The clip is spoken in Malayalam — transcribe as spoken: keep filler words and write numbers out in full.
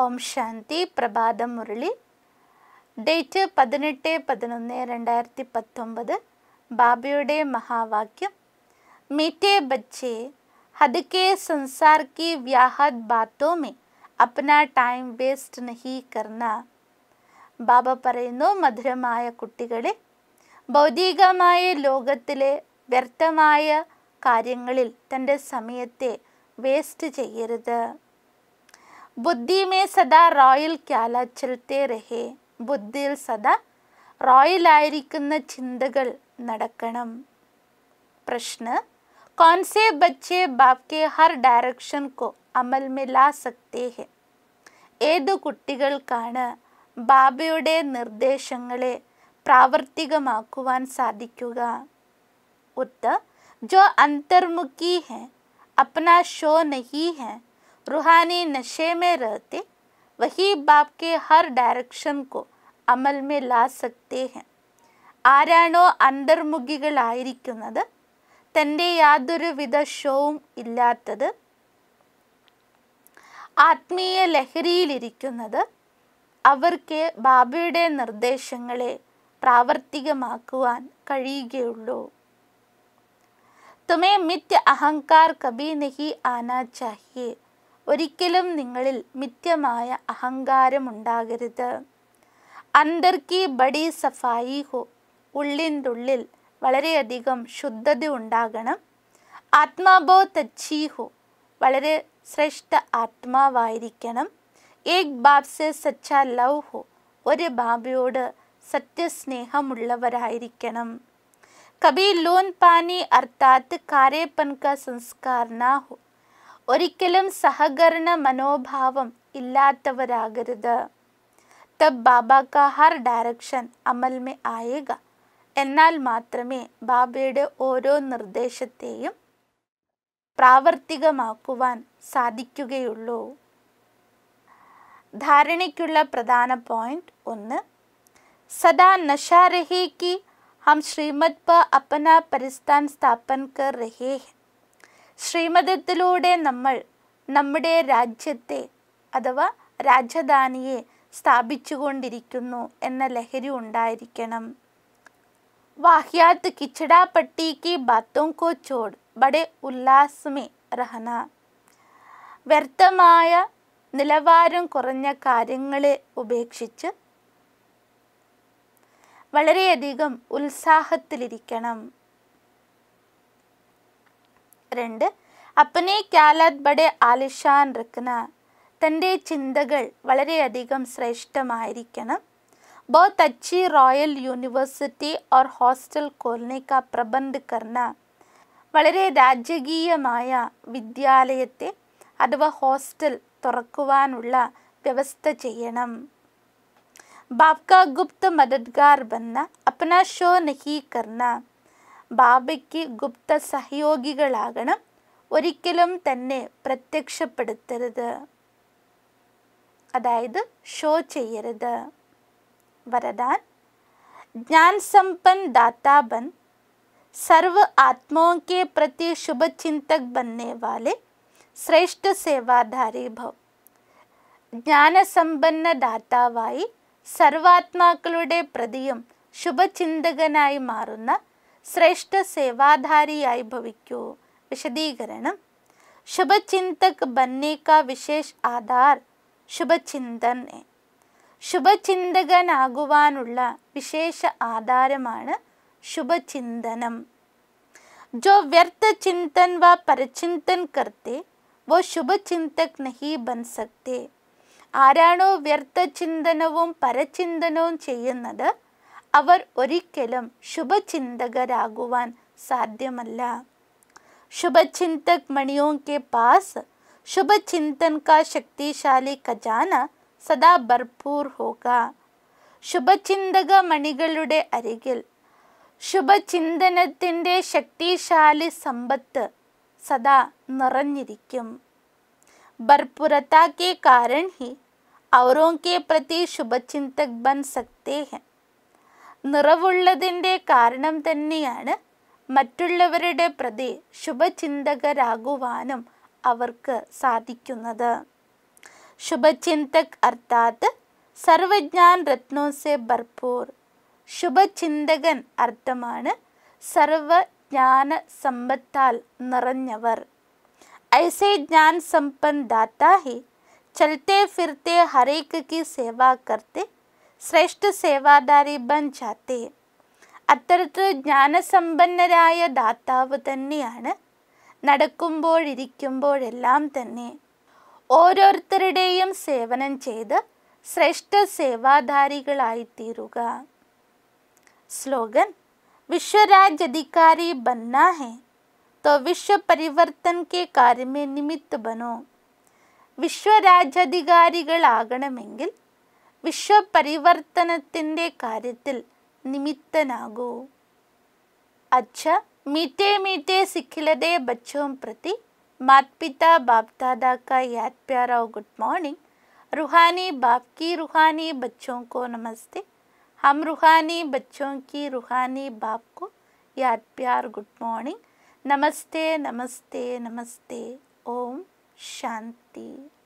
ഓം ശാന്തി. പ്രഭാതം മുരളി. ഡേറ്റ് പതിനെട്ട് പതിനൊന്ന് രണ്ടായിരത്തി പത്തൊമ്പത്. ബാബയുടെ മഹാവാക്യം. മീठे बच्चे हद के संसार की व्याहत बातों में अपना टाइम वेस्ट नहीं करना. ബാബ പറയുന്നു, മധുരമായ കുട്ടികളെ, ഭൗതികമായ ലോകത്തിലെ വ്യർത്ഥമായ കാര്യങ്ങളിൽ തൻ്റെ സമയത്തെ വേസ്റ്റ് ചെയ്യരുത്. ബുദ്ധി മേ സദാ റോയൽ ക്യാല ചലത്തെ രഹേ. ബുദ്ധിയിൽ സദാ റോയലായിരിക്കുന്ന ചിന്തകൾ നടക്കണം. പ്രശ്ന, कौन से बच्चे बाप के हर डायरेक्शन को अमल में ला सकते हैं? ഏതു കുട്ടികൾക്കാണ് ബാബയുടെ നിർദ്ദേശങ്ങളെ പ്രാവർത്തികമാക്കുവാൻ സാധിക്കുക? उत्तर, जो अंतर्मुखी हैं, अपना शो नहीं है, रूहानी नशे में रहते, वही बाप के हर डायरेक्शन को अमल में ला सकते हैं. ആരാണോ അന്തർമുഖികളായിരിക്കുന്നത്, തൻ്റെ യാതൊരുവിധ ഷോവും ഇല്ലാത്തത്, ആത്മീയ ലഹരിയിലിരിക്കുന്നത്, അവർക്ക് ബാബയുടെ നിർദ്ദേശങ്ങളെ പ്രാവർത്തികമാക്കുവാൻ കഴിയുകയുള്ളൂ. തുമേ മിഥ്യ അഹങ്കാർ കബി നഹി ആനാ ചാഹിയേ. ഒരിക്കലും നിങ്ങളിൽ മിഥ്യമായ അഹങ്കാരമുണ്ടാകരുത്. അന്തർ കി ബഡി സഫായി ഹോ. ഉള്ളിൻ്റെ ഉള്ളിൽ വളരെയധികം ശുദ്ധത ഉണ്ടാകണം. ആത്മാബോ തച്ചി ഹോ. വളരെ ശ്രേഷ്ഠ ആത്മാവായിരിക്കണം. ഏക് ബാബ് സെ സച്ചാ ലവ് ഹോ. ഒരു ബാബയോട് സത്യസ്നേഹമുള്ളവരായിരിക്കണം. കബി ലോൻ പാനി അർത്ഥാത് കാരേപ്പൻ കാ സംസ്കാർ നാ ഹോ. ഒരിക്കലും സഹകരണ മനോഭാവം ഇല്ലാത്തവരാകരുത്. തബ് ബാബ കാ ഹർ ഡയറക്ഷൻ അമൽ മേ ആയേഗ. എന്നാൽ മാത്രമേ ബാബയുടെ ഓരോ നിർദ്ദേശത്തെയും പ്രാവർത്തികമാക്കുവാൻ സാധിക്കുകയുള്ളൂ. ധാരണയ്ക്കുള്ള പ്രധാന പോയിന്റ് ഒന്ന്, സദാ നശാ രഹേ കി ഹം ശ്രീമത് പ അപന പരിസ്ഥാൻ സ്ഥാപൻ കർ രഹേ ഹെ. ശ്രീമതത്തിലൂടെ നമ്മൾ നമ്മുടെ രാജ്യത്തെ അഥവാ രാജധാനിയെ സ്ഥാപിച്ചുകൊണ്ടിരിക്കുന്നു എന്ന ലഹരി ഉണ്ടായിരിക്കണം. വാഹ്യാത്ത് കിച്ചടാ പട്ടി കി ബാത്തോं को छोड़ बड़े उल्लास में रहना. വ്യർത്ഥമായ നിലവാരം കുറഞ്ഞ കാര്യങ്ങളെ ഉപേക്ഷിച്ച് വളരെയധികം ഉത്സാഹത്തിലിരിക്കണം. രണ്ട്, അപ്പനെ ക്യാലത്ത് ബഡെ ആലിഷാൻ റഖ്ന. തൻ്റെ ചിന്തകൾ വളരെയധികം ശ്രേഷ്ഠമായിരിക്കണം. ബഹുത് അച്ചി റോയൽ യൂണിവേഴ്സിറ്റി ഓർ ഹോസ്റ്റൽ खोलने का प्रबंध करना. വളരെ രാജകീയമായ വിദ്യാലയത്തെ അഥവാ ഹോസ്റ്റൽ തുറക്കുവാനുള്ള വ്യവസ്ഥ ചെയ്യണം. ബാബ് കാ ഗുപ്ത മദദ്ഗാർ ബന്ന അപ്നാ ഷോ നഹി കർന. ബാബയ്ക്ക് ഗുപ്ത സഹയോഗികളാകണം. ഒരിക്കലും തന്നെ പ്രത്യക്ഷപ്പെടുത്തരുത്, അതായത് ഷോ ചെയ്യരുത്. വരദാൻ, ജ്ഞാൻ സമ്പन्न दाता बन, सर्व आत्माओं के प्रति शुभ चिंतक बनने वाले ശ്രേഷ്ഠ സേവാധാരി ഭവ്. ജ്ഞാനസമ്പന്ന ദാതാവായി സർവാത്മാക്കളുടെ പ്രതിയും ശുഭചിന്തകനായി മാറുന്ന ശ്രേഷ്ഠ സേവാധാരിയായി ഭവിക്കൂ. വിശദീകരണം, ശുഭചിന്തക് ബന്നേ കാ വിശേഷ് ആധാർ ശുഭചിന്തൻ. ശുഭചിന്തകനാകുവാനുള്ള വിശേഷ ആധാരമാണ് ശുഭചിന്തനം. जो व्यर्थ चिंतन व परचिंतन करते वो शुभ चिंतक नहीं बन सकते. ആരാണോ വ്യർത്ഥ ചിന്തനവും പരചിന്തനവും ചെയ്യുന്നത്, അവർ ഒരിക്കലും ശുഭചിന്തകരാകുവാൻ സാധ്യമല്ല. ശുഭചിന്തക് മണിയോ के पास शुभ चिंतन का शक्तिशाली खजाना सदा भरपूर होगा. ശുഭചിന്തക മണികളുടെ അരികിൽ ശുഭചിന്തനത്തിൻ്റെ ശക്തിശാലി സമ്പത്ത് സദാ നിറഞ്ഞിരിക്കും. ഭർപൂരതാ കെ കാരൺ ഹി ഔറോं के प्रति ശുഭചിന്തക് ബൻ സക്തേ ഹെ. നിറവുള്ളതിൻ്റെ കാരണം തന്നെയാണ് മറ്റുള്ളവരുടെ പ്രതി ശുഭചിന്തകരാകുവാനും അവർക്ക് സാധിക്കുന്നത്. शुभचिंतक अर्थात सर्वज्ञान रत्नों से भरपूर. ശുഭചിന്തകൻ അർത്ഥമാണ് സർവജ്ഞാന സമ്പത്താൽ നിറഞ്ഞവർ. ऐसे ज्ञान संपन्न दाता ही चलते फिरते हर एक की सेवा करते ശ്രേഷ്ഠ സേവാദാരി ബൻ ജാത്തെ. അത്തരത്തിൽ ജ്ഞാനസമ്പന്നരായ ദാതാവ് തന്നെയാണ് നടക്കുമ്പോഴിരിക്കുമ്പോഴെല്ലാം തന്നെ ഓരോരുത്തരുടെയും സേവനം ചെയ്ത് ശ്രേഷ്ഠ സേവാധാരികളായിത്തീരുക. സ്ലോഗൻ: വിശ്വരാജ് അധികാരി ബന്ന ഹെ तो विश्व परिवर्तन के कार्य में निमित्त बनो. വിശ്വരാജ്യാധികാരികളാകണമെങ്കിൽ വിശ്വപരിവർത്തനത്തിൻ്റെ കാര്യത്തിൽ നിമിത്തനാകൂ. अच्छा मीठे मीठे सिखिलदे बच्चों प्रति माता पिता बाप दादा का याद प्यारा गुड मॉर्निंग. रूहानी बाप की रूहानी बच्चों को नमस्ते. हम रूहानी बच्चों की रूहानी बाप को याद प्यार गुड मॉर्निंग. नमस्ते नमस्ते नमस्ते. ओम शांति.